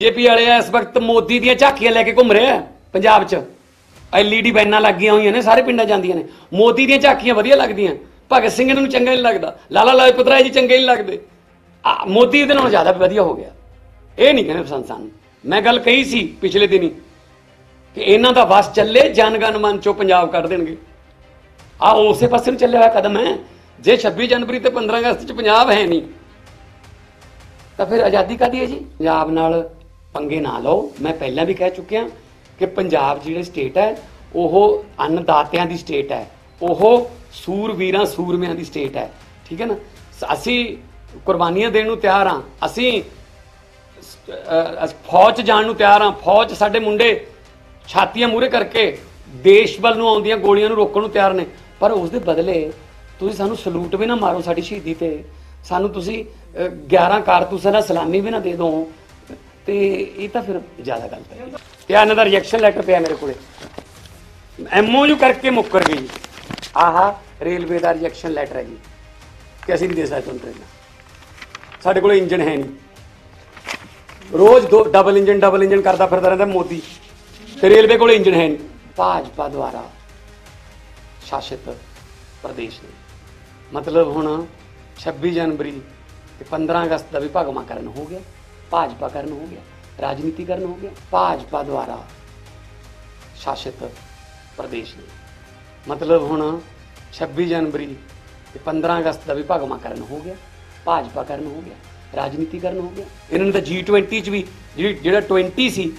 BJP वाले इस वक्त मोदी दी झाकियां लैके घूम रहे हैं पंजाब च। LED बैनां लगियां हुई ने, सारे पिंडां जांदियां ने। मोदी दी झाकियां वधिया लगदियां, भगत सिंह नूं चंगा नहीं लगदा, लाला लाजपत राय जी चंगे नहीं लगदे। मोदी इहदे नालों ज़्यादा वधिया हो गया। ये नहीं कहने पसंद सानूं। मैं गल कही सी पिछले दिनी कि इन्हां दा बस चले, जनगण मन चों पंजाब कढ देणगे। उसे पासे नूं चलिया होया कदम है। जे 26 जनवरी ते 15 अगस्त च पंजाब है नहीं तो फिर आज़ादी काहदी है जी। पंजाब नाल पंगे ना लो। मैं पहलां भी कह चुकिया कि पंजाब जिहड़ी स्टेट है वो अन्नदातियां दी स्टेट है, वो सूरवीरां सूरमियां दी स्टेट है। ठीक है ना। असी कुर्बानियां देण नूं तैयार हाँ, असी फौज जाण नूं तैयार हाँ। फौज साडे मुंडे छातियां मूहरे करके देश बल नूं आउंदियां गोलियां नूं रोकण नूं तैयार ने, पर उस दे बदले तुसीं सानूं सलूट भी ना मारो साडी शहीदी ते, सानूं तुसीं 11 कारतूसां दा सलामी भी ना दे दो, तो ये तो फिर ज़्यादा गलत है। क्या इन्हां दा रिजैक्शन लैटर पिया मेरे को, MOU करके मुक्कर गई। रेलवे का रिजैक्शन लैटर है जी कि असीं नहीं दे सकते तुहानूं ट्रेनां, साडे कोल इंजन है नहीं। रोज़ डबल इंजन करता फिरदा रहिंदा मोदी, ते रेलवे कोल इंजन है नहीं। भाजपा द्वारा शासित प्रदेश ने मतलब हुण 26 जनवरी ते 15 अगस्त का भी भगवाकरण हो गया, भाजपाकरण हो गया, राजनीतिकरण हो गया। भाजपा द्वारा शासित प्रदेश ने मतलब हुण 26 जनवरी ते 15 अगस्त का भी भगवाकरण हो गया, भाजपाकरण हो गया, राजनीतिकरण हो गया। इन्होंने तो G20 च भी जिहड़ा 20 सी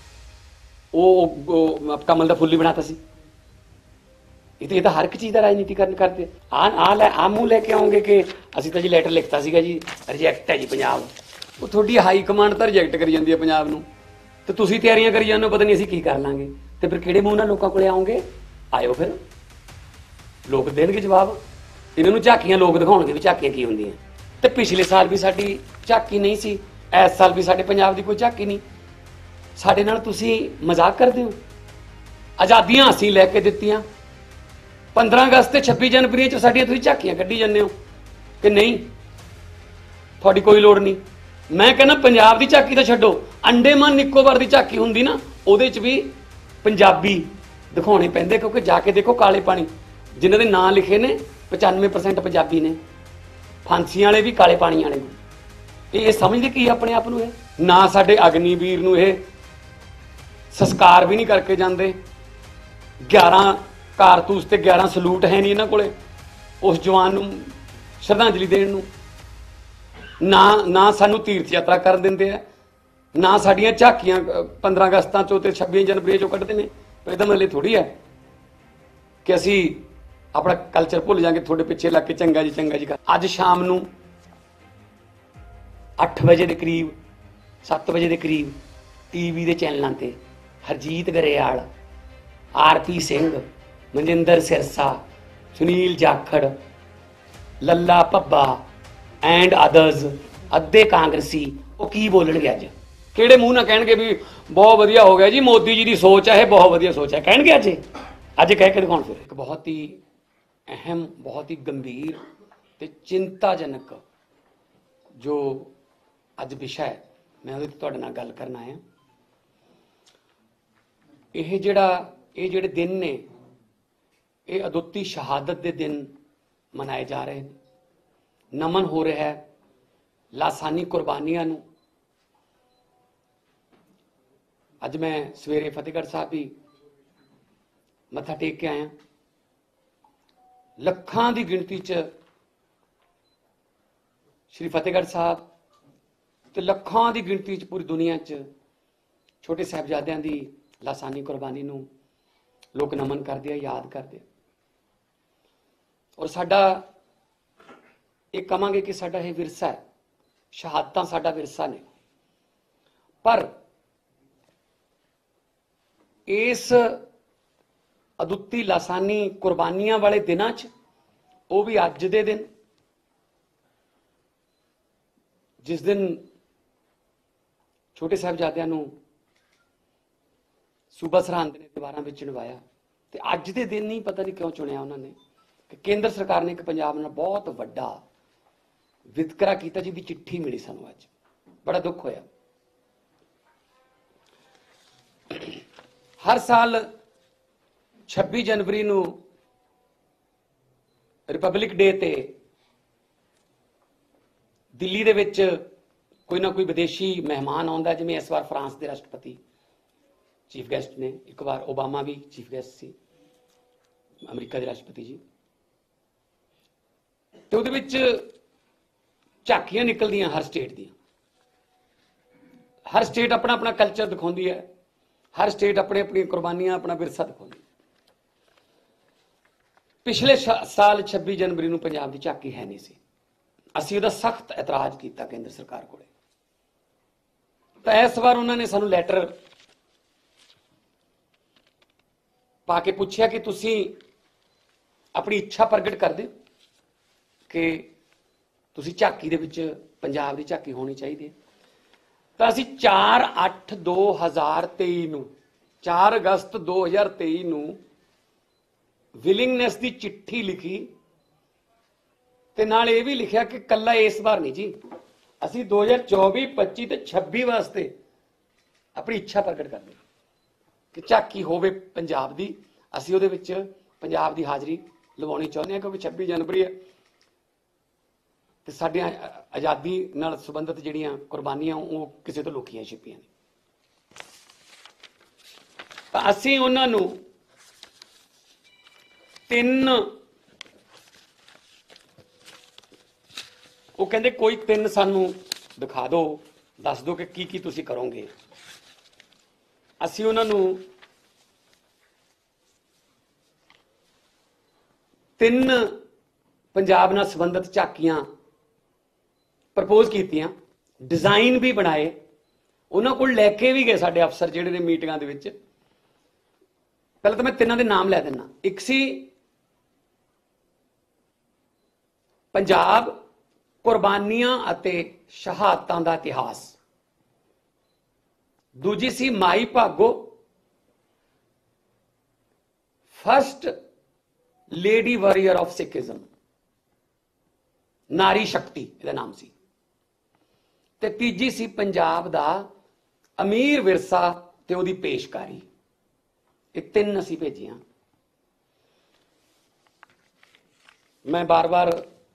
वो कमल का फुल ही बनाता सी। ये तो हर एक चीज़ का राजनीतिकरण करते। मुँह लैके आओगे कि असीं तो जी लैटर लिखता सीगा जी रिजैक्ट है जी पंजाब, वो थोड़ी हाई कमांड तो रिजैक्ट करी जाती है पंजाब नूं, ते तुसीं तैयारियां करी जांदे हो, पता नहीं असीं की कर लांगे। तो फिर किहड़े मूँह नाल लोकां कोले आओगे? आयो फिर लोग देणगे जवाब। इन्हां नूं झाकियां लोग दिखाउणगे भी झाकियां की हुंदियां। ते पिछले साल भी साडी झाकी नहीं सी, इस साल भी साडे पंजाब दी कोई झाकी नहीं। साडे नाल तुसीं मजाक करदे हो। आज़ादियां असीं लैके दित्तियां, 15 अगस्त ते 26 जनवरी च साडियां तुसीं झाकियां कड्ढी जांदे हो कि नहीं, तुहाडी कोई लोड़ नहीं। मैं कहना पंजाब की झाकी तो छड्डो, अंडेमान निकोबार की झाकी हुंदी ना, उहदे च भी पंजाबी दिखाने पैंदे, क्योंकि जाके देखो काले पानी जिन्हां दे नाम लिखे ने 95% पंजाबी ने, फांसियां वाले भी काले पानी वाले ने। ये समझदे की अपने आप नूं? ना साडे अग्निवीर नूं ये संस्कार भी नहीं करके जाते। 11 कारतूस ते 11 सलूट है नहीं इन्हां कोले उस जवान नूं श्रद्धांजलि देण नूं। ना सानू तीर्थ यात्रा कर देंदे है, ना साडियां झाकियां 15 अगस्तां चों ते 26 जनवरी चों कढदे ने। इसदा मतलब थोड़ी है कि असी अपना कल्चर भुल जाएंगे थोड़े पिछे लग के चंगा जी कर। अज शाम नूं 8 बजे के करीब 7 बजे के करीब TV के चैनलों ते Harjeet Grewal, RP Singh, Manjinder Sirsa, Sunil Jakhar, Lalla Bhabba and others अद्धे कांग्रेसी वो की बोलणगे? अज किहड़े मूँह ना कहणगे भी बहुत वधिया हो गया जी, मोदी जी की सोच है, बहुत वधिया सोच है, कहणगे अज कह के दिखाउण। फिर एक बहुत ही अहम, बहुत ही गंभीर ते चिंताजनक जो अज विषय मैं उहदे ते तुहाडे नाल गल करन आया। ये जिहड़े दिन ने ये अदुੱਤੀ शहादत के दिन मनाए जा रहे हैं, नमन हो रहा है लासानी कुर्बानियां नूं। अज मैं सवेरे फतेहगढ़ साहब भी मत्था टेक के आया। लखां की गिणती च श्री फतेहगढ़ साहब ते लखां की गिणती च पूरी दुनिया च छोटे साहिबजादियां की लासानी कुर्बानी नूं लोग नमन करते हैं, याद करते। और साडा ये कहांगे कि साडा ये विरसा है, शहादतां साडा विरसा ने। पर इस अदुੱਤੀ लासानी कुर्बानियां वाले दिनां च वो भी अज दे दिन जिस दिन छोटे साहिबजादियां नूं सूबा सरहंद ने दीवारां विच चुणवाया, ते अज दे दिन नहीं पता नहीं क्यों चुनिया उन्होंने कि केंद्र सरकार ने एक पंजाब नाल बहुत वड्डा वितकरा किया जी। भी चिट्ठी मिली सानूं अज, बड़ा दुख होया। हर साल 26 जनवरी ਨੂੰ ਰਿਪਬਲਿਕ ਡੇ ਤੇ ਦਿੱਲੀ ਦੇ ਵਿੱਚ ਕੋਈ ਨਾ ਕੋਈ ਵਿਦੇਸ਼ੀ ਮਹਿਮਾਨ ਆਉਂਦਾ, ਜਿਵੇਂ ਇਸ ਵਾਰ ਫਰਾਂਸ ਦੇ ਰਾਸ਼ਟਰਪਤੀ ਚੀਫ ਗੈਸਟ ਨੇ, ਇੱਕ ਵਾਰ ਓਬਾਮਾ ਵੀ ਚੀਫ ਗੈਸਟ ਸੀ, ਅਮਰੀਕਾ ਦੇ ਰਾਸ਼ਟਰਪਤੀ ਜੀ। ਤੇ ਉਹਦੇ ਵਿੱਚ ਝਾਕੀਆਂ ਨਿਕਲਦੀਆਂ ਹਰ ਸਟੇਟ ਦੀਆਂ। ਹਰ ਸਟੇਟ ਆਪਣਾ ਆਪਣਾ ਕਲਚਰ ਦਿਖਾਉਂਦੀ ਹੈ, ਹਰ ਸਟੇਟ ਆਪਣੀ ਆਪਣੀ ਕੁਰਬਾਨੀਆਂ, ਆਪਣਾ ਵਿਰਸਾ ਦਿਖਾਉਂਦੀ। ਪਿਛਲੇ ਸਾਲ 26 ਜਨਵਰੀ ਨੂੰ ਪੰਜਾਬ ਦੀ ਝਾਕੀ ਹੈ ਨਹੀਂ ਸੀ। ਅਸੀਂ ਉਹਦਾ ਸਖਤ ਇਤਰਾਜ਼ ਕੀਤਾ ਕੇਂਦਰ ਸਰਕਾਰ ਕੋਲੇ। ਤਾਂ ਇਸ ਵਾਰ ਉਹਨਾਂ ਨੇ ਸਾਨੂੰ ਲੈਟਰ ਪਾ ਕੇ ਪੁੱਛਿਆ ਕਿ ਤੁਸੀਂ ਆਪਣੀ ਇੱਛਾ ਪ੍ਰਗਟ ਕਰ ਦਿਓ ਕਿ ਤੁਸੀਂ ਝਾਕੀ ਦੇ ਵਿੱਚ ਪੰਜਾਬ ਦੀ ਝਾਕੀ ਹੋਣੀ ਚਾਹੀਦੀ ਹੈ। ਤਾਂ ਅਸੀਂ 4/8/2023 ਨੂੰ 4 ਅਗਸਤ 2023 ਨੂੰ ਵਿਲਿੰਗਨੈਸ ਦੀ ਚਿੱਠੀ ਲਿਖੀ ਤੇ ਨਾਲ ਇਹ ਵੀ ਲਿਖਿਆ ਕਿ ਕੱਲਾ ਇਸ ਵਾਰ ਨਹੀਂ ਜੀ, ਅਸੀਂ 2024, 25 ਤੇ 26 ਵਾਸਤੇ ਆਪਣੀ ਇੱਛਾ ਪ੍ਰਗਟ ਕਰਦੇ ਕਿ ਝਾਕੀ ਹੋਵੇ ਪੰਜਾਬ ਦੀ। ਅਸੀਂ ਉਹਦੇ ਵਿੱਚ ਪੰਜਾਬ ਦੀ ਹਾਜ਼ਰੀ ਲਵਾਉਣੀ ਚਾਹੁੰਦੇ ਹਾਂ, ਕਿਉਂਕਿ 26 ਜਨਵਰੀ ਹੈ ਤੇ ਸਾਡੀਆਂ ਆਜ਼ਾਦੀ ਨਾਲ ਸੰਬੰਧਿਤ ਜਿਹੜੀਆਂ ਕੁਰਬਾਨੀਆਂ ਉਹ ਕਿਸੇ ਤੋਂ ਲੁਕੀਆਂ ਛਿਪੀਆਂ ਨੇ। ਤਾਂ ਅਸੀਂ ਉਹਨਾਂ ਨੂੰ 3, ਉਹ ਕਹਿੰਦੇ ਕੋਈ 3 ਸਾਨੂੰ ਦਿਖਾ ਦਿਓ, ਦੱਸ ਦਿਓ ਕਿ ਕੀ ਤੁਸੀਂ ਕਰੋਗੇ। ਅਸੀਂ ਉਹਨਾਂ ਨੂੰ 3 ਪੰਜਾਬ ਨਾਲ ਸੰਬੰਧਿਤ ਝਾਕੀਆਂ ਪ੍ਰਪੋਜ਼ ਕੀਤੀਆਂ, ਡਿਜ਼ਾਈਨ ਵੀ ਬਣਾਏ, ਉਹਨਾਂ ਕੋਲ ਲੈ ਕੇ ਵੀ ਗਏ ਸਾਡੇ ਅਫਸਰ ਜਿਹੜੇ ਨੇ ਮੀਟਿੰਗਾਂ ਦੇ ਵਿੱਚ। ਪਹਿਲਾਂ ਤਾਂ ਮੈਂ 3 ਦੇ ਨਾਮ ਲੈ ਦਿੰਦਾ। ਇੱਕ ਸੀ ਪੰਜਾਬ ਕੁਰਬਾਨੀਆਂ ਅਤੇ ਸ਼ਹਾਦਤਾਂ ਦਾ ਇਤਿਹਾਸ, ਦੂਜੀ ਸੀ Mai Bhago first lady warrior of Sikhism, ਨਾਰੀ ਸ਼ਕਤੀ ਇਹਦਾ ਨਾਮ ਸੀ, ਤੇ ਤੀਜੀ ਸੀ ਪੰਜਾਬ ਦਾ ਅਮੀਰ ਵਿਰਸਾ ਤੇ ਉਹਦੀ ਪੇਸ਼ਕਾਰੀ। ਇਹ 3 ਅਸੀਂ ਭੇਜੀਆਂ। ਮੈਂ ਬਾਰ-ਬਾਰ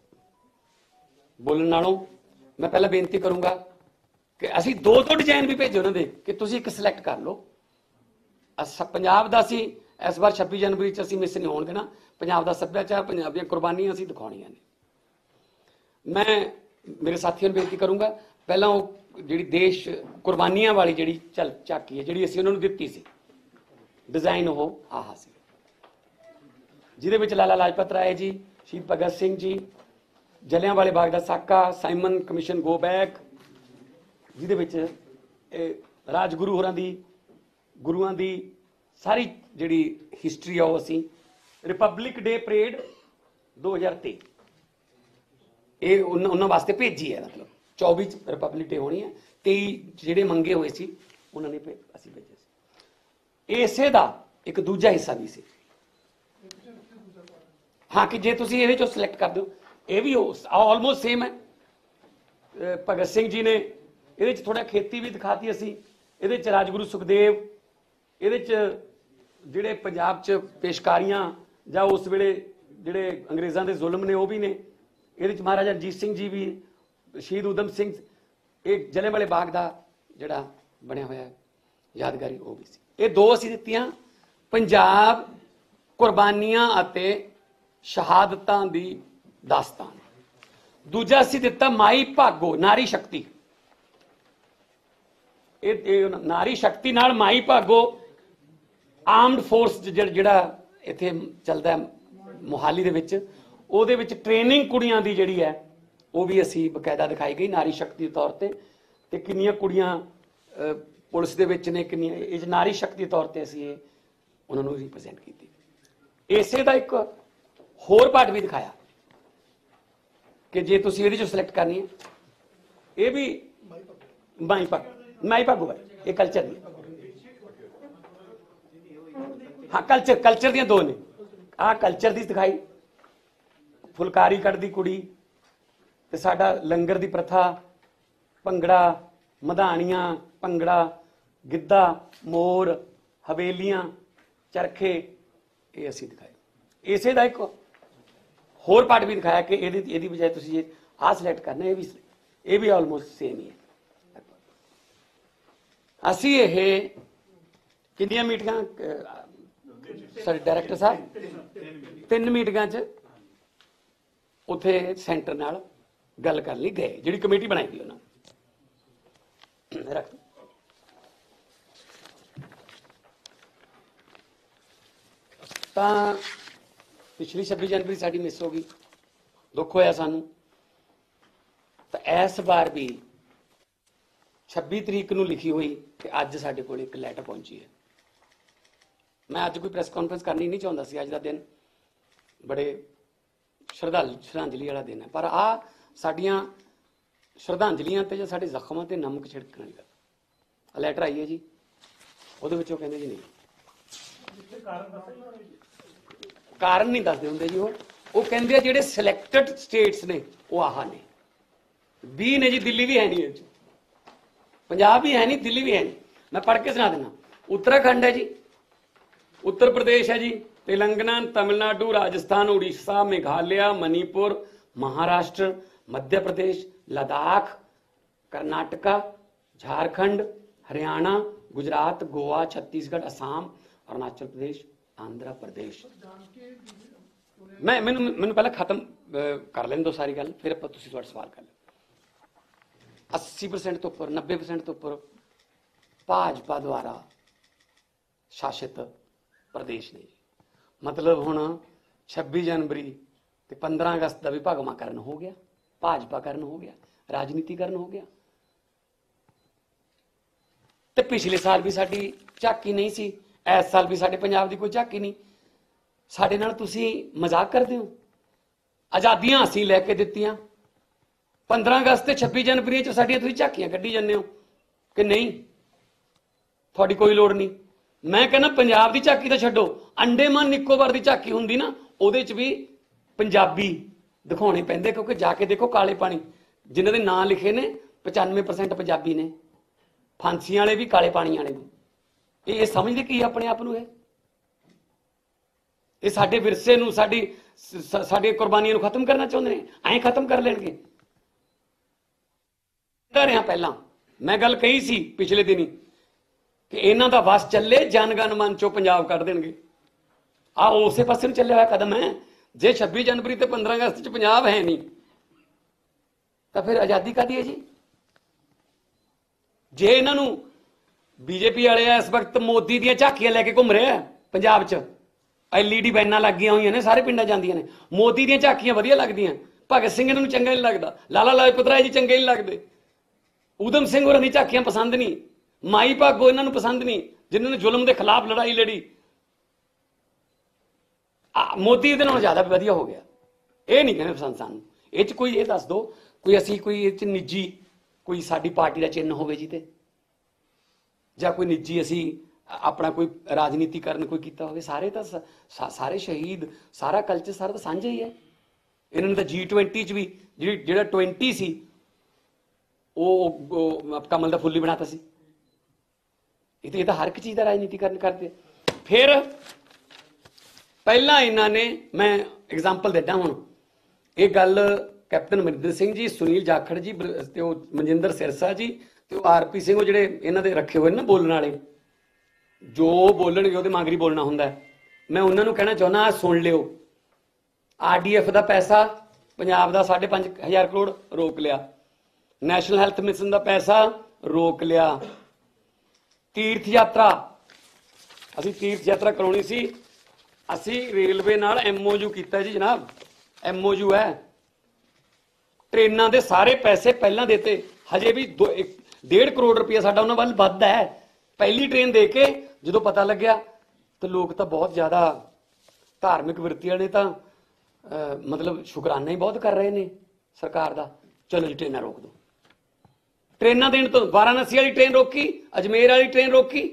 ਬੋਲਣ ਨਾਲੋਂ ਮੈਂ ਪਹਿਲਾਂ ਬੇਨਤੀ ਕਰੂੰਗਾ ਕਿ ਅਸੀਂ 2 ਡਿਜ਼ਾਈਨ ਵੀ ਭੇਜੇ ਉਹਨਾਂ ਦੇ ਕਿ ਤੁਸੀਂ ਇੱਕ ਸਿਲੈਕਟ ਕਰ ਲਓ। ਪੰਜਾਬ ਦਾ ਅਸੀਂ ਇਸ ਵਾਰ 26 ਜਨਵਰੀ 'ਚ ਅਸੀਂ ਮਿਸ ਨਹੀਂ ਹੋਣ ਦੇਣਾ। ਪੰਜਾਬ ਦਾ ਸੱਭਿਆਚਾਰ, ਪੰਜਾਬ ਦੀਆਂ ਕੁਰਬਾਨੀਆਂ ਅਸੀਂ ਦਿਖਾਉਣੀਆਂ ਨੇ। ਮੈਂ ਮੇਰੇ ਸਾਥੀਆਂ ਨੂੰ ਬੇਨਤੀ ਕਰੂੰਗਾ, ਪਹਿਲਾਂ ਉਹ ਜਿਹੜੀ ਦੇਸ਼ ਕੁਰਬਾਨੀਆਂ ਵਾਲੀ ਜਿਹੜੀ ਝਾਕੀ ਹੈ ਜਿਹੜੀ ਅਸੀਂ ਉਹਨਾਂ ਨੂੰ ਦਿੱਤੀ ਸੀ ਡਿਜ਼ਾਈਨ, ਉਹ ਆਹ ਸੀ, ਜਿਹਦੇ ਵਿੱਚ ਲਾਲਾ ਲਾਜਪਤ ਰਾਏ ਜੀ, ਸ਼ਹੀਦ ਭਗਤ ਸਿੰਘ ਜੀ, ਜਲਿਆਂਵਾਲੇ ਬਾਗ ਦਾ ਸਾਕਾ, ਸਾਈਮਨ ਕਮਿਸ਼ਨ ਗੋ ਬੈਕ, ਜਿਹਦੇ ਵਿੱਚ ਰਾਜਗੁਰੂ ਹੋਰਾਂ ਦੀ, ਗੁਰੂਆਂ ਦੀ ਸਾਰੀ ਜਿਹੜੀ ਹਿਸਟਰੀ ਆ ਉਹ ਅਸੀਂ ਰਿਪਬਲਿਕ ਡੇ ਪਰੇਡ 2023 ਇਹ ਉਹਨਾਂ ਵਾਸਤੇ ਭੇਜੀ ਹੈ। ਮਤਲਬ 24 ਚ ਰਿਪਬਲਿਕ ਡੇ ਹੋਣੀ ਹੈ, 23 ਜਿਹੜੇ ਮੰਗੇ ਹੋਏ ਸੀ ਉਹਨਾਂ ਨੇ ਅਸੀਂ ਭੇਜੇ ਸੀ। ਇਸੇ ਦਾ ਇੱਕ ਦੂਜਾ ਹਿੱਸਾ ਵੀ ਸੀ, ਹਾਂ, ਕਿ ਜੇ ਤੁਸੀਂ ਇਹਦੇ ਚੋਂ ਸਿਲੈਕਟ ਕਰ ਦਿਓ, ਇਹ ਵੀ ਆਲਮੋਸਟ ਸੇਮ ਹੈ। ਭਗਤ ਸਿੰਘ ਜੀ ਨੇ ਇਹਦੇ ਚ ਥੋੜਾ ਖੇਤੀ ਵੀ ਦਿਖਾਤੀ ਅਸੀਂ, ਇਹਦੇ ਚ ਰਾਜਗੁਰੂ ਸੁਖਦੇਵ, ਇਹਦੇ ਚ ਜਿਹੜੇ ਪੰਜਾਬ ਚ ਪੇਸ਼ਕਾਰੀਆਂ ਜਾਂ ਉਸ ਵੇਲੇ ਜਿਹੜੇ ਅੰਗਰੇਜ਼ਾਂ ਦੇ ਜ਼ੁਲਮ ਨੇ ਉਹ ਵੀ ਨੇ, ਇਹਦੇ ਚ ਮਹਾਰਾਜਾ ਰਣਜੀਤ ਸਿੰਘ ਜੀ ਵੀ, ਸ਼ਹੀਦ ਊਧਮ ਸਿੰਘ, ਇਹ ਜਲਿਆਂਵਾਲੇ ਬਾਗ ਦਾ ਜਿਹੜਾ ਬਣਿਆ ਹੋਇਆ ਯਾਦਗਾਰੀ ਉਹ ਵੀ ਸੀ। ਇਹ 2 ਅਸੀਂ ਦਿੱਤੀਆਂ, ਪੰਜਾਬ ਕੁਰਬਾਨੀਆਂ ਅਤੇ ਸ਼ਹਾਦਤਾਂ ਦੀ ਦਾਸਤਾਨ। ਦੂਜਾ ਅਸੀਂ ਦਿੱਤਾ ਮਾਈ ਭਾਗੋ, ਨਾਰੀ ਸ਼ਕਤੀ। ਇਹ ਨਾਰੀ ਸ਼ਕਤੀ ਨਾਲ ਮਾਈ ਭਾਗੋ ਆਰਮਡ ਫੋਰਸ ਜਿਹੜਾ ਇੱਥੇ ਚੱਲਦਾ ਮੋਹਾਲੀ ਦੇ ਵਿੱਚ, ਉਹਦੇ ਵਿੱਚ ਟ੍ਰੇਨਿੰਗ ਕੁੜੀਆਂ ਦੀ ਜਿਹੜੀ ਹੈ ਉਹ ਵੀ ਅਸੀਂ ਬਕਾਇਦਾ ਦਿਖਾਈ ਗਈ ਨਾਰੀ ਸ਼ਕਤੀ ਦੇ ਤੌਰ ਤੇ ਕਿੰਨੀਆਂ ਕੁੜੀਆਂ ਪੁਲਿਸ ਦੇ ਵਿੱਚ ਨੇ, ਕਿੰਨੀਆਂ ਇਹ ਨਾਰੀ ਸ਼ਕਤੀ ਦੇ ਤੌਰ ਤੇ ਅਸੀਂ ਇਹ ਉਹਨਾਂ ਨੂੰ ਰਿਪਰੈਜ਼ੈਂਟ ਕੀਤੀ। ਇਸੇ ਦਾ ਇੱਕ ਹੋਰ ਪਾਰਟ ਵੀ ਦਿਖਾਇਆ ਕਿ ਜੇ ਤੁਸੀਂ ਇਹਦੇ ਚੋਂ ਸਿਲੈਕਟ ਕਰਨੀ ਹੈ, ਇਹ ਵੀ ਮਾਈ ਭਾਗੋ ਹੈ, ਇਹ ਕਲਚਰ ਦੀ, ਹਾਂ ਕਲਚਰ ਦੀਆਂ 2 ਨੇ। ਆਹ ਕਲਚਰ ਦੀ ਦਿਖਾਈ, ਫੁਲਕਾਰੀ ਕੱਢਦੀ ਕੁੜੀ ਤੇ ਸਾਡਾ ਲੰਗਰ ਦੀ ਪ੍ਰਥਾ, ਭੰਗੜਾ, ਮਧਾਣੀਆਂ, ਭੰਗੜਾ, ਗਿੱਧਾ, ਮੋਰ, ਹਵੇਲੀਆਂ, ਚਰਖੇ, ਇਹ ਅਸੀਂ ਦਿਖਾਏ। ਇਸੇ ਦਾ ਇੱਕ ਹੋਰ ਪਾਰਟ ਵੀ ਦਿਖਾਇਆ ਕਿ ਇਹਦੀ ਬਜਾਏ ਤੁਸੀਂ ਜੇ ਆਹ ਸਿਲੈਕਟ ਕਰਨਾ, ਇਹ ਵੀ ਆਲਮੋਸਟ ਸੇਮ ਹੀ ਹੈ। ਅਸੀਂ ਇਹ ਕਿੰਨੀਆਂ ਮੀਟਿੰਗਾਂ ਸਰ ਡਾਇਰੈਕਟਰ ਸਾਹਿਬ 3 ਮੀਟਿੰਗਾਂ 'ਚ ਉੱਥੇ ਸੈਂਟਰ ਨਾਲ ਗੱਲ ਕਰਨ ਲਈ ਗਏ, ਜਿਹੜੀ ਕਮੇਟੀ ਬਣਾਈ ਗਈ ਉਹਨਾਂ ਨੇ। ਰੱਖ ਤਾਂ ਪਿਛਲੀ 26 ਜਨਵਰੀ ਸਾਡੀ ਮਿਸ ਹੋ ਗਈ, ਦੁੱਖ ਹੋਇਆ ਸਾਨੂੰ। ਤਾਂ ਇਸ ਵਾਰ ਵੀ 26 ਤਰੀਕ ਨੂੰ ਲਿਖੀ ਹੋਈ ਤੇ ਅੱਜ ਸਾਡੇ ਕੋਲ ਇੱਕ ਲੈਟਰ ਪਹੁੰਚੀ ਹੈ। ਮੈਂ ਅੱਜ ਕੋਈ ਪ੍ਰੈਸ ਕਾਨਫਰੰਸ ਕਰਨੀ ਨਹੀਂ ਚਾਹੁੰਦਾ ਸੀ। ਅੱਜ ਦਾ ਦਿਨ ਬੜੇ ਸ਼ਰਧਾਂਜਲੀ ਵਾਲਾ ਦਿਨ ਹੈ, ਪਰ ਆਹ ਸਾਡੀਆਂ ਸ਼ਰਧਾਂਜਲੀਆਂ ਤੇ ਜਾਂ ਸਾਡੇ ਜ਼ਖਮਾਂ ਤੇ ਨਮਕ ਛਿੜਕਣ ਵਾਲੀ ਗੱਲ। ਲੈਟਰ ਆਈ ਹੈ ਜੀ, ਉਹਦੇ ਵਿੱਚ ਉਹ ਕਹਿੰਦੇ ਜੀ ਨਹੀਂ, ਕਾਰਨ ਨਹੀਂ ਦੱਸਦੇ ਹੁੰਦੇ ਜੀ। ਉਹ ਕਹਿੰਦੇ ਆ ਜਿਹੜੇ ਸਿਲੈਕਟਡ ਸਟੇਟਸ ਨੇ ਉਹ ਆਹ ਨੇ, 20 ਨੇ ਜੀ, ਦਿੱਲੀ ਵੀ ਹੈ ਨਹੀਂ, ਇਹ 'ਚ ਪੰਜਾਬ ਵੀ ਹੈ ਨਹੀਂ, ਦਿੱਲੀ ਵੀ ਹੈ ਨਹੀਂ। ਮੈਂ ਪੜ੍ਹ ਕੇ ਸੁਣਾ ਦਿੰਦਾ। ਉੱਤਰਾਖੰਡ ਹੈ ਜੀ, उत्तर प्रदेश है जी, तेलंगाना, तमिलनाडु, राजस्थान, उड़ीसा, मेघालय, मणिपुर, महाराष्ट्र, मध्य प्रदेश, लद्दाख, कर्नाटका, झारखंड, हरियाणा, गुजरात, गोवा, छत्तीसगढ़, असम, अरुणाचल प्रदेश, आंध्र प्रदेश। मैनू पहले खत्म कर लें दो सारी गल, फिर आप सवाल कर लें। 80% तो उपर, 90% तो उपर भाजपा द्वारा शासित प्रदेश ने जी। मतलब हुण 26 जनवरी ते 15 अगस्त का भी भगवाकरण हो गया, भाजपाकरण हो गया, राजनीतिकरण हो गया। तो पिछले साल भी साडी झाकी नहीं सी, इस साल भी साडे पंजाब दी कोई झाकी नहीं। साडे नाल तुसीं मजाक करदे हो। आज़ादियां असीं लैके दित्तियां, 15 अगस्त ते 26 जनवरी च साडियां तुसीं झाकियां कड्ढी जांदे हो कि नहीं, तुहाडी कोई लोड़ नहीं। मैं कहना पंजाब की झाकी तो छड्डो, अंडेमान निकोबार की झाकी हुंदी ना, उहदे च भी पंजाबी दिखाने पैंदे, क्योंकि जाके देखो काले पानी जिन्हां दे नां लिखे ने 95% पंजाबी ने, फांसियां वाले भी काले पानी वाले भी। ये समझदे की अपने आप नूं, ये साडे विरसे नूं, साडी कुर्बानियां नूं खत्म करना चाहुंदे ने। ऐ खत्म कर लैणगे। रहा पहलां मैं गल कही सी पिछले दिनी कि इन्हां दा वस चले, जनगण मन चो पंजाब कढ देणगे। आ उसे पासे नूं चलिया होया कदम है। जे 26 जनवरी ते 15 अगस्त च पंजाब है नहीं तो फिर आज़ादी काहदी है जी। जे इन्हां नूं बीजेपी वाले इस वक्त मोदी दीयां झाकियां लैके घूम रहे हैं पंजाब च, LED बैनां लग गईयां होईयां ने, सारे पिंडां जांदियां ने, मोदी दीयां झाकियां वधिया लगदियां, भगत सिंह इन्हां नूं चंगा नहीं लगदा, लाला लाजपत राय जी चंगे नहीं लगदे, ऊधम सिंह होरां दी झाकियां पसंद नहीं, माई भागो इन्हां नूं पसंद नहीं, जिन्होंने जुल्म के खिलाफ लड़ाई लड़ी। मोदी इहदे नालों ज़्यादा वधिया हो गया। ये नहीं कहने पसंद सानूं। ये च कोई ये दस दो, कोई असी कोई ये च निजी कोई साडी पार्टी का चिन्ह होवे जी, ते जां कोई निजी असी अपना कोई राजनीतिकरण कोई कीता होवे। सारे तो सारे शहीद, सारा कल्चर सारा तो साझा ही है। इन्होंने तो G20 च भी जिहड़ा 20 सी वो कमल दा फुल्ल ही बनाता सी। ये तो हर एक चीज़ का राजनीतिकरण करते। फिर पहला इन्होंने, मैं एग्जाम्पल देता हूँ, ये गल कैप्टन अमरिंदर सिंह जी, सुनील जाखड़ जी, तो मनजिंदर सिरसा जी, तो RP सिंह, वो जिहड़े इन्हां दे रखे हुए ना बोलने वाले, जो बोलणगे उहदे मगरी बोलना हुंदा है। मैं उन्हां नूं कहना चाहुंदा, सुन लिओ, RDF का पैसा पंजाब का 5,500 करोड़ रोक लिया, नैशनल हैल्थ मिशन का पैसा रोक लिया, तीर्थ यात्रा असी तीर्थ यात्रा कराउणी सी, असी रेलवे नाल MOU कीता जी जनाब, MOU है, ट्रेनां दे सारे पैसे पहलां देते, हजे भी 1.5 करोड़ रुपया साडा उन्हां वल वधदा है। पहली ट्रेन दे के जदों पता लग्या तो लोग तो बहुत ज़्यादा धार्मिक वृत्ति वाले तो मतलब शुकराना ही बहुत कर रहे ने सरकार दा। चलो जी ट्रेनां रोक दो, ट्रेनां देण तो वाराणसी वाली ट्रेन रोकी, अजमेर वाली ट्रेन रोकी,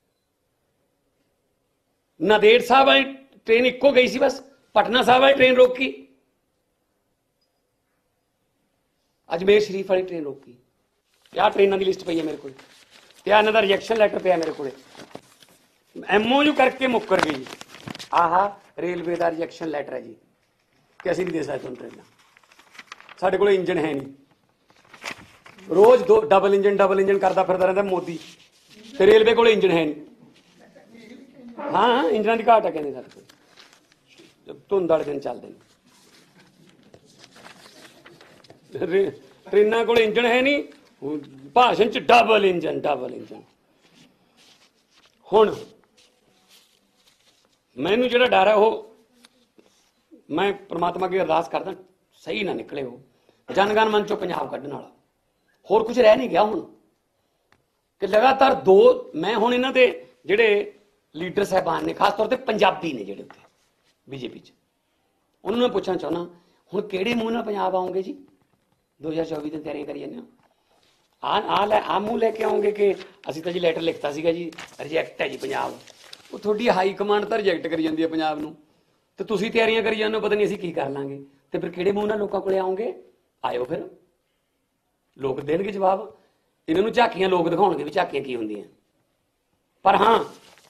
नांदेड़ साहब वाली ट्रेन इक्को गई सी बस, पटना साहब वाली ट्रेन रोकी, अजमेर शरीफ वाली ट्रेन रोकी। क्या ट्रेनों की लिस्ट पई है मेरे को, क्या इन्हां दा रिजेक्शन लैटर पिया मेरे को, MOU करके मुक्कर गई जी। आह रेलवे का रिजैक्शन लैटर है जी कि असं नहीं दे सकते तुम ट्रेन, साढ़े को इंजन है नहीं, रोज दो डबल इंजन करता फिरता रहता मोदी, तो रेलवे को इंजन है नहीं। हाँ इंजना की घाट है कहते साढ़े को, धुंध वाले दिन चलते हैं, ट्रेन को इंजन है नहीं, भाषण च डबल इंजन। हुण मैनू जो डर है वो, मैं परमात्मा की अरदास करदा सही ना निकले वो जनगण मन चो पंजाब कढ़ण वाला, होर कुछ रह नहीं गया हुण कि लगातार दो। मैं हुण इन्हां दे जिहड़े लीडर साहबान ने, खास तौर पर पंजाबी ने जिहड़े उत्थे बीजेपी च, उन्होंने मैं पूछना चाहना हुण किहड़े मूँह नाल पंजाब आओगे जी? 2024 दी तैयारियां करी जाने आ मूँह लैके आओगे कि असीं तां जी लैटर लिखता सीगा जी रिजैक्ट है जी पंजाब, वो थोड़ी हाई कमांड तो रिजैक्ट करी जाती है पंजाब नूं, ते तुसीं तैयारियां करी जाने, पता नहीं असीं की कर लांगे, तो फिर किहड़े मूँह नाल लोकां कोले आओगे? आयो फिर लोग देणगे जवाब, इन्हां नूं झाकियां लोग दिखाउणगे भी झाकियां की हुंदियां। पर हाँ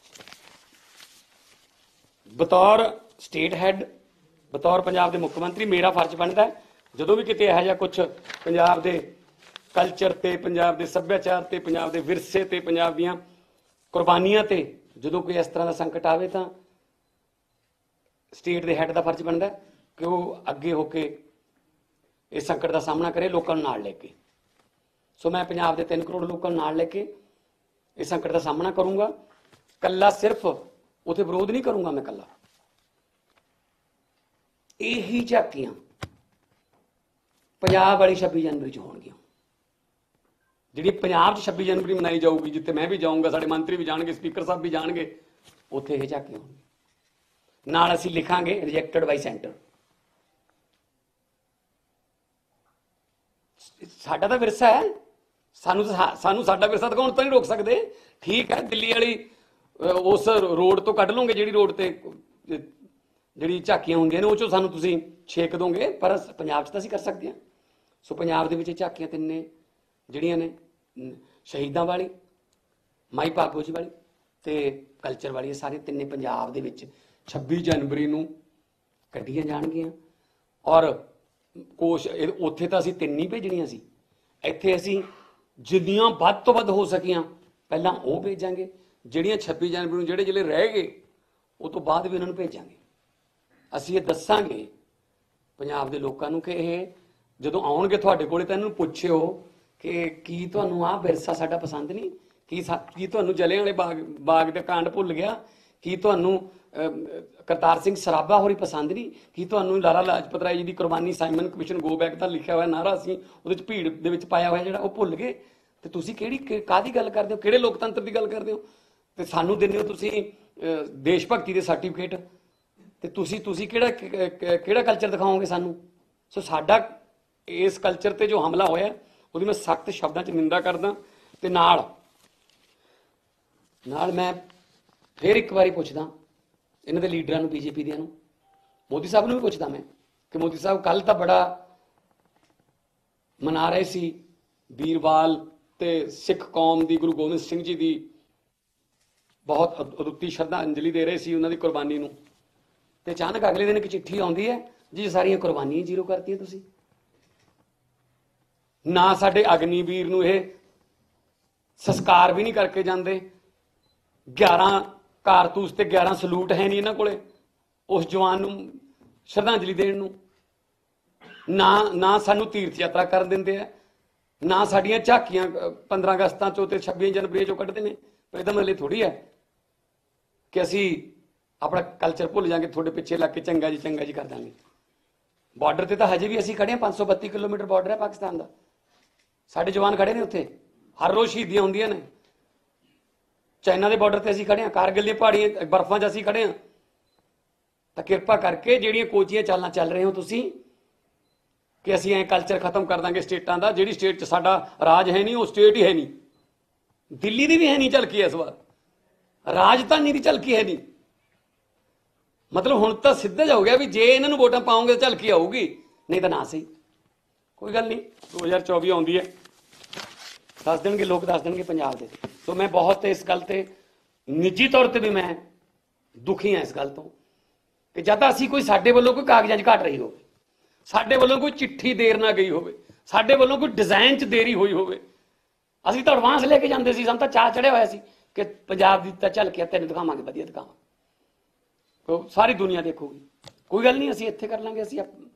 बतौर स्टेट हैड, बतौर पंजाब के मुख्यमंत्री मेरा फर्ज बनता है जो भी किते इहो जिहा कुछ पंजाब के कल्चर ते, पंजाब के सभ्याचार ते, पंजाब के विरसे ते, पंजाब दीआं कुर्बानियां ते जो कोई इस तरह का संकट आए तो स्टेट के हैड का फर्ज बनता है कि वह अगे होके इस संकट का सामना करे लोगों नाल लेके। सो मैं पंजाब के 3 करोड़ लोगों नाल लेके इस संकट का सामना करूँगा, कल्ला सिर्फ उथे विरोध नहीं करूँगा, मैं कल्ला यही झाकियां पंजाब वाली 26 जनवरी च होणगियां, जिहड़ी पंजाब 26 जनवरी मनाई जाऊगी, जिथे मैं भी जाऊँगा, साडे मंत्री भी जाणगे, स्पीकर साहब भी जाणगे, उत्थे ये झाकियां होणगियां। नाल असीं लिखांगे रिजैक्टेड बाई सेंटर। साडा तां विरसा है, सानू साडा विरसा दिखाउण तो नहीं रोक सकते। ठीक है दिल्ली वाली उस रोड तो कढ लोगे जिहड़ी रोड ते जिहड़ी झाकियां हुंदियां ने, उह चों सानू तुसीं छेक दोगे, पर पंजाब च तां असीं कर सकदे हां। सो पंजाब दे विच झाकियां तिन्ने जिहड़ियां ने शहीदां वाली, माई भागो जी वाली ते कल्चर वाली, सारे तिन्ने पंजाब दे विच 26 जनवरी नूं कड्ढियां जाणगीਆਂ। और कोश उत्थे तां असीं 3 ही भेजणीਆਂ सी, ਇੱਥੇ ਅਸੀਂ जिन्नियां ਵੱਧ ਤੋਂ ਵੱਧ ਹੋ ਸਕੀਆਂ ਪਹਿਲਾਂ ਉਹ ਭੇਜਾਂਗੇ, ਜਿਹੜੀਆਂ 26 ਜਨਵਰੀ ਨੂੰ ਜਿਹੜੇ ਜ਼ਿਲ੍ਹੇ ਰਹਿ ਗਏ ਉਹ ਤੋਂ ਬਾਅਦ ਵੀ ਉਹਨਾਂ ਨੂੰ ਭੇਜਾਂਗੇ। ਅਸੀਂ ਇਹ ਦੱਸਾਂਗੇ ਪੰਜਾਬ ਦੇ ਲੋਕਾਂ ਨੂੰ ਕਿ ਇਹ ਜਦੋਂ ਆਉਣਗੇ ਤੁਹਾਡੇ ਕੋਲੇ ਤਾਂ ਇਹਨਾਂ ਨੂੰ ਪੁੱਛਿਓ ਕਿ ਕੀ ਤੁਹਾਨੂੰ ਆਹ ਵਿਰਸਾ ਸਾਡਾ ਪਸੰਦ ਨਹੀਂ, ਕੀ ਤੁਹਾਨੂੰ ਜਲਿਆਂਵਾਲੇ ਬਾਗ ਦੇ ਕਾਂਡ ਭੁੱਲ ਗਿਆ, ਕੀ ਤੁਹਾਨੂੰ ਕਰਤਾਰ ਸਿੰਘ ਸਰਾਭਾ ਹੋਰੀ ਪਸੰਦ ਨਹੀਂ, ਕੀ ਤੁਹਾਨੂੰ ਲਾਲਾ ਲਾਜਪਤ ਰਾਏ ਜੀ ਦੀ ਕੁਰਬਾਨੀ, ਸਾਈਮਨ ਕਮਿਸ਼ਨ ਗੋ ਬੈਕ ਦਾ ਲਿਖਿਆ ਹੋਇਆ ਨਾਰਾ ਅਸੀਂ ਉਹਦੇ 'ਚ ਭੀੜ ਦੇ ਵਿੱਚ ਪਾਇਆ ਹੋਇਆ ਜਿਹੜਾ ਉਹ ਭੁੱਲ ਗਏ, ਤੇ ਤੁਸੀਂ ਕਾਹਦੀ ਗੱਲ ਕਰਦੇ ਹੋ, ਕਿਹੜੇ ਲੋਕਤੰਤਰ ਦੀ ਗੱਲ ਕਰਦੇ ਹੋ, ਤੇ ਸਾਨੂੰ ਦਿੰਦੇ ਹੋ ਤੁਸੀਂ ਦੇਸ਼ ਭਗਤੀ ਦੇ ਸਰਟੀਫਿਕੇਟ, ਤੇ ਤੁਸੀਂ ਕਿਹੜਾ ਕਲਚਰ ਦਿਖਾਓਗੇ ਸਾਨੂੰ। ਸੋ ਸਾਡਾ ਇਸ ਕਲਚਰ ਤੇ ਜੋ ਹਮਲਾ ਹੋਇਆ ਉਹਦੀ ਮੈਂ ਸਖਤ ਸ਼ਬਦਾਂ 'ਚ ਨਿੰਦਾ ਕਰਦਾ, ਤੇ ਨਾਲ ਮੈਂ ਫਿਰ ਇੱਕ ਵਾਰੀ ਪੁੱਛਦਾ ਇਹਨਾਂ ਦੇ ਲੀਡਰਾਂ ਨੂੰ, ਬੀਜੇਪੀ ਦਿਆਂ ਨੂੰ, ਮੋਦੀ ਸਾਹਿਬ ਨੂੰ ਵੀ ਪੁੱਛਦਾ ਮੈਂ ਕਿ ਮੋਦੀ ਸਾਹਿਬ ਕੱਲ ਤਾਂ ਬੜਾ ਮਨਾ ਰਹੇ ਸੀ ਵੀਰਵਾਲ ਤੇ ਸਿੱਖ ਕੌਮ ਦੀ, ਗੁਰੂ ਗੋਬਿੰਦ ਸਿੰਘ ਜੀ ਦੀ ਬਹੁਤ ਅਦੁੱਤੀ ਸ਼ਰਧਾਂਜਲੀ ਦੇ ਰਹੇ ਸੀ ਉਹਨਾਂ ਦੀ ਕੁਰਬਾਨੀ ਨੂੰ, ਤੇ ਅਚਾਨਕ ਅਗਲੇ ਦਿਨ ਇੱਕ ਚਿੱਠੀ ਆਉਂਦੀ ਹੈ ਜੀ ਸਾਰੀਆਂ ਕੁਰਬਾਨੀਆਂ ਜ਼ੀਰੋ ਕਰਤੀਆਂ ਤੁਸੀਂ, ਨਾ ਸਾਡੇ ਅਗਨੀਵੀਰ ਨੂੰ ਇਹ ਸੰਸਕਾਰ ਵੀ ਨਹੀਂ ਕਰਕੇ ਜਾਂਦੇ, 11 ਕਾਰਤੂਸ ਤੇ 11 ਸਲੂਟ ਹੈ ਨਹੀਂ ਇਹਨਾਂ ਕੋਲੇ ਉਸ ਜਵਾਨ ਨੂੰ ਸ਼ਰਧਾਂਜਲੀ ਦੇਣ ਨੂੰ, ਨਾ ਸਾਨੂੰ ਤੀਰਥ ਯਾਤਰਾ ਕਰਨ ਦਿੰਦੇ ਆ, ਨਾ ਸਾਡੀਆਂ ਝਾਕੀਆਂ 15 ਅਗਸਤਾਂ ਚੋਂ ਤੇ 26 ਜਨਵਰੀ ਚੋਂ ਕੱਢਦੇ ਨੇ। ਪਰ ਇਹਦਾ ਮਤਲਬ ਥੋੜੀ ਹੈ ਕਿ ਅਸੀਂ ਆਪਣਾ ਕਲਚਰ ਭੁੱਲ ਜਾਾਂਗੇ, ਤੁਹਾਡੇ ਪਿੱਛੇ ਲੱਗ ਕੇ ਚੰਗਾ ਜੀ ਕਰ ਦਾਂਗੇ। ਬਾਰਡਰ ਤੇ ਤਾਂ ਹਜੇ ਵੀ ਅਸੀਂ ਖੜੇ ਹਾਂ, 532 ਕਿਲੋਮੀਟਰ ਬਾਰਡਰ ਹੈ ਪਾਕਿਸਤਾਨ ਦਾ, ਸਾਡੇ ਜਵਾਨ ਖੜੇ ਨੇ ਉੱਥੇ, ਹਰ ਰੋਜ਼ ਸ਼ਹੀਦੀਆਂ ਹੁੰਦੀਆਂ ਨੇ। ਚਾਈਨਾ ਦੇ ਬਾਰਡਰ ਤੇ ਅਸੀਂ ਖੜੇ ਹਾਂ, ਕਾਰਗਿਲ ਦੀਆਂ ਪਹਾੜੀਆਂ ਬਰਫਾਂ 'ਚ ਅਸੀਂ ਖੜੇ ਹਾਂ। ਤਾਂ ਕਿਰਪਾ ਕਰਕੇ ਜਿਹੜੀਆਂ ਕੋਚੀਆਂ ਚਾਲਾਂ ਚੱਲ ਰਹੇ ਹੋ ਤੁਸੀਂ ਕਿ ਅਸੀਂ ਐਂ ਕਲਚਰ ਖਤਮ ਕਰ ਦਾਂਗੇ ਸਟੇਟਾਂ ਦਾ, ਜਿਹੜੀ ਸਟੇਟ 'ਚ ਸਾਡਾ ਰਾਜ ਹੈ ਨਹੀਂ ਉਹ ਸਟੇਟ ਹੀ ਹੈ ਨਹੀਂ। ਦਿੱਲੀ ਦੀ ਵੀ ਹੈ ਨਹੀਂ ਝਲਕੀ, ਇਸ ਵਾਰ ਰਾਜਧਾਨੀ ਦੀ ਝਲਕੀ ਹੈ ਨਹੀਂ। ਮਤਲਬ ਹੁਣ ਤਾਂ ਸਿੱਧਾ ਜਾ ਹੋ ਗਿਆ ਵੀ ਜੇ ਇਹਨਾਂ ਨੂੰ ਵੋਟਾਂ ਪਾਓਗੇ ਤਾਂ ਝਲਕੀ ਆਊਗੀ, ਨਹੀਂ ਤਾਂ ਨਾ ਸਹੀ। ਕੋਈ ਗੱਲ ਨਹੀਂ, 2024 ਆਉਂਦੀ ਹੈ, ਦੱਸ ਦੇਣਗੇ ਲੋਕ, ਦੱਸ ਦੇਣਗੇ ਪੰਜਾਬ ਦੇ। ਸੋ ਮੈਂ ਬਹੁਤ ਇਸ ਗੱਲ ਤੇ ਨਿੱਜੀ ਤੌਰ ਤੇ ਵੀ ਮੈਂ ਦੁਖੀ ਹਾਂ ਇਸ ਗੱਲ ਤੋਂ ਕਿ ਜਦ ਤਾਂ ਅਸੀਂ ਕੋਈ ਸਾਡੇ ਵੱਲੋਂ ਕੋਈ ਕਾਗਜ਼ਾਂ 'ਚ ਘਟ ਰਹੀ ਹੋਵੇ, ਸਾਡੇ ਵੱਲੋਂ ਕੋਈ ਚਿੱਠੀ ਦੇਰ ਨਾ ਗਈ ਹੋਵੇ, ਸਾਡੇ ਵੱਲੋਂ ਕੋਈ ਡਿਜ਼ਾਈਨ 'ਚ ਦੇਰੀ ਹੋਈ ਹੋਵੇ, ਅਸੀਂ ਤਾਂ ਐਡਵਾਂਸ ਲੈ ਕੇ ਜਾਂਦੇ ਸੀ। ਸਾਨੂੰ ਤਾਂ ਚਾਅ ਚੜਿਆ ਹੋਇਆ ਸੀ ਕਿ ਪੰਜਾਬ ਦੀ ਤਾਂ ਝਲਕਿਆ ਤੈਨੂੰ ਦਿਖਾਵਾਂਗੇ, ਵਧੀਆ ਦਿਖਾਵਾਂਗੇ, ਸਾਰੀ ਦੁਨੀਆ ਦੇਖੂਗੀ। ਕੋਈ ਗੱਲ ਨਹੀਂ, ਅਸੀਂ ਇੱਥੇ ਕਰ ਲਾਂਗੇ, ਅਸੀਂ